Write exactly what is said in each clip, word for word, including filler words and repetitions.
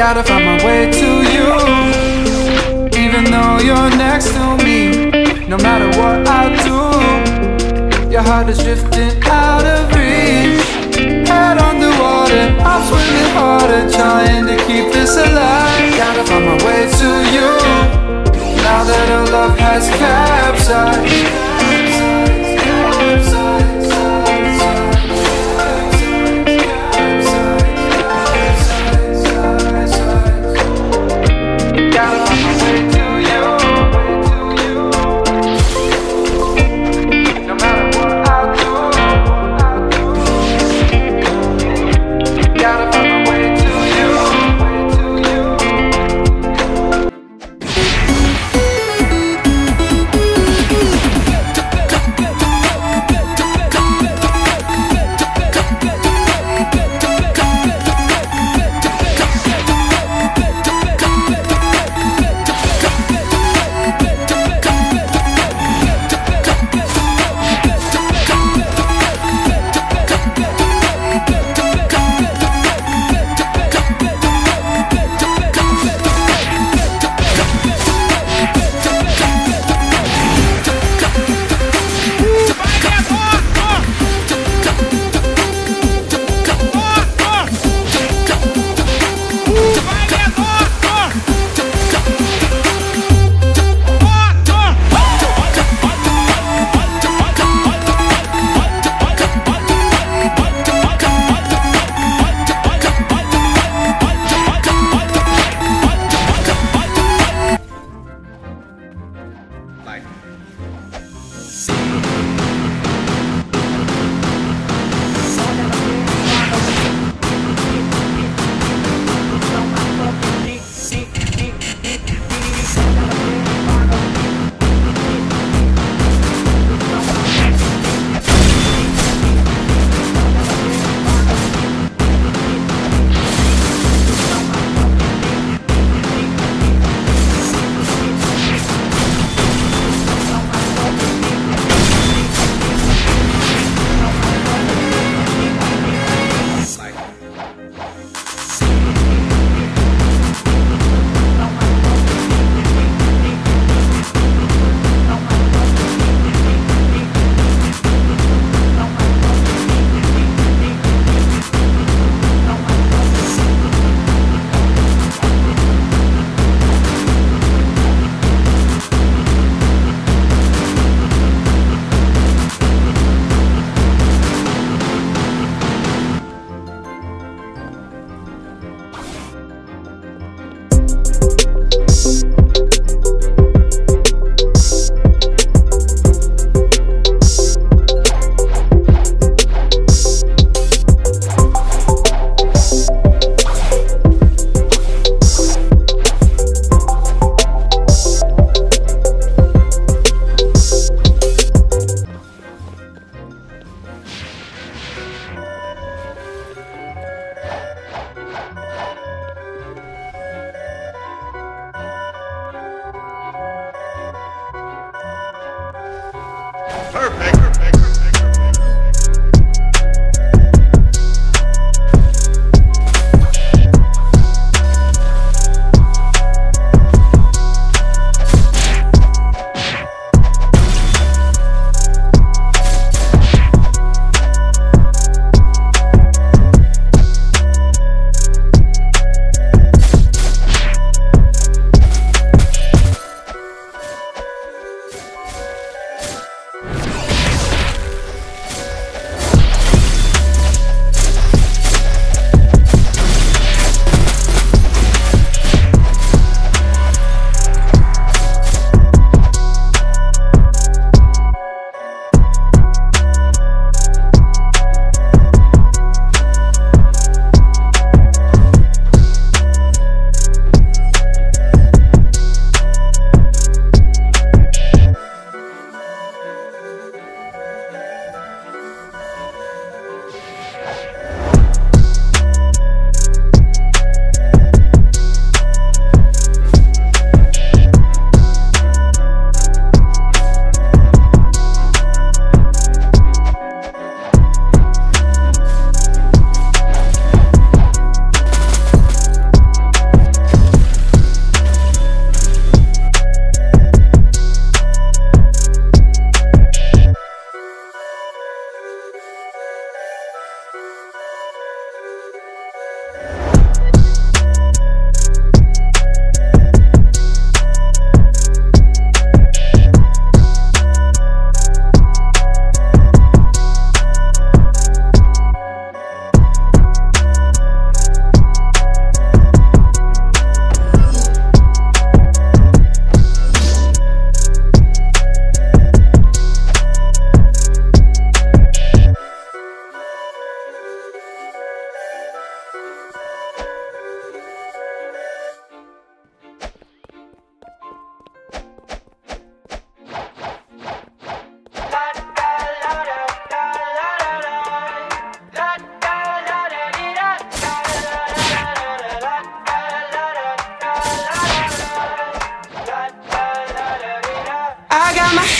Gotta find my way to you, even though you're next to me. No matter what I do, your heart is drifting out of reach. Head underwater, I'm swimming harder, trying to keep this alive. Gotta find my way to you, now that our love has capsized.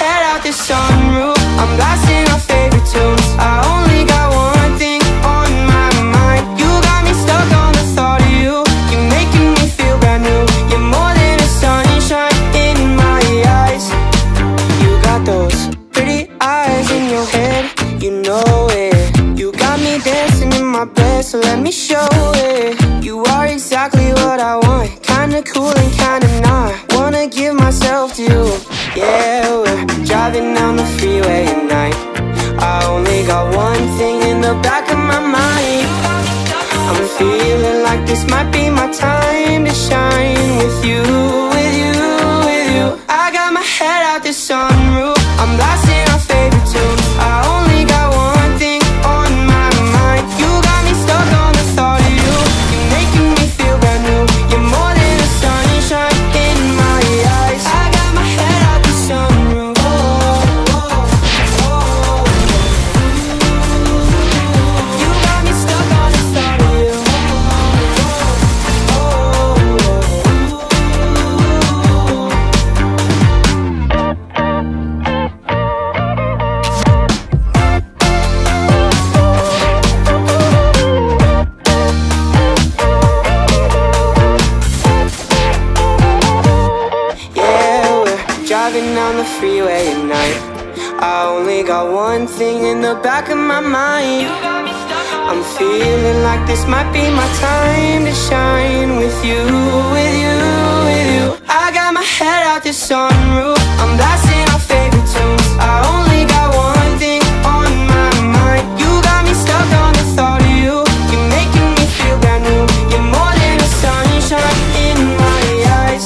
head out the sunroof, I'm blasting our favorite tunes. I only got one thing on my mind. You got me stuck on the thought of you. You're making me feel brand new. You're more than a sunshine in my eyes. You got those pretty eyes in your head, you know it. You got me dancing in my bed, so let me show it. You are exactly what I want, kinda cool and kinda not. Wanna give myself to you. Yeah, we're driving down the freeway at night. I only got one thing in the back of my mind. I'm feeling like this might be my time to shine. With you, with you, with you. I got my head out the sunroof, I'm blasting our favorite tunes. I only got one thing on my mind. You got me stuck on the thought of you. You're making me feel brand new. You're more than a sunshine in my eyes. I got my head out the sunroof. Oh, oh, oh, oh. You got me stuck on the thought of you. Oh, oh, oh. Driving down the freeway at night. I only got one thing in the back of my mind. I'm feeling like this might be my time to shine. With you, with you, with you. I got my head out the sunroof, I'm blasting our favorite tunes. I only got one thing on my mind. You got me stuck on the thought of you. You're making me feel brand new. You're more than a sunshine in my eyes.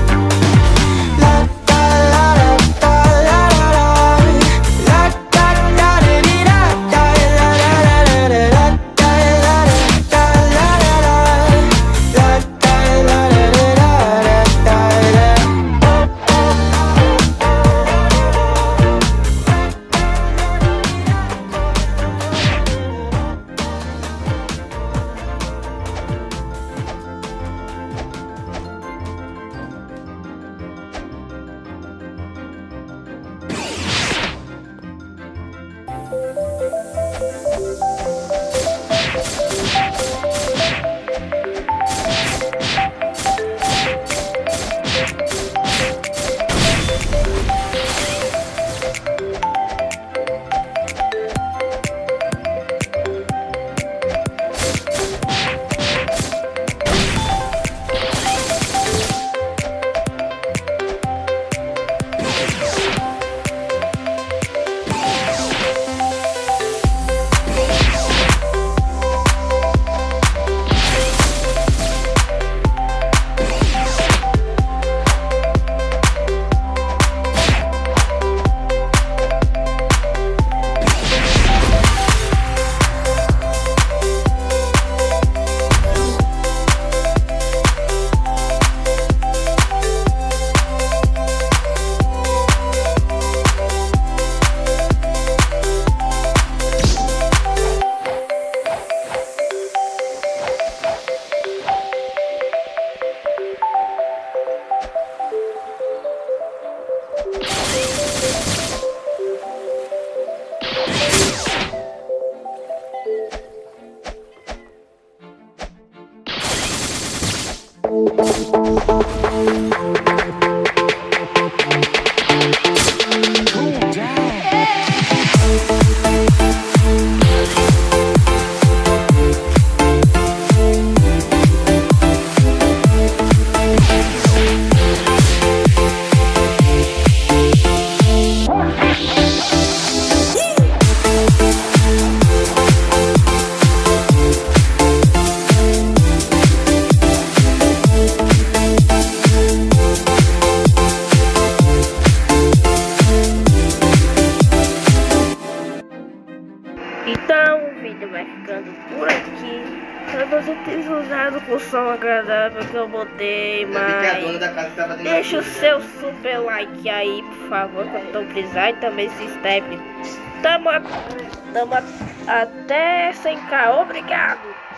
Então o vídeo vai ficando por aqui. Espero que você tenha usado com o som agradável que eu botei, mas deixa o seu super like aí, por favor, que eu tô precisando, e também se inscreve. Tamo, tamo até cem k, obrigado!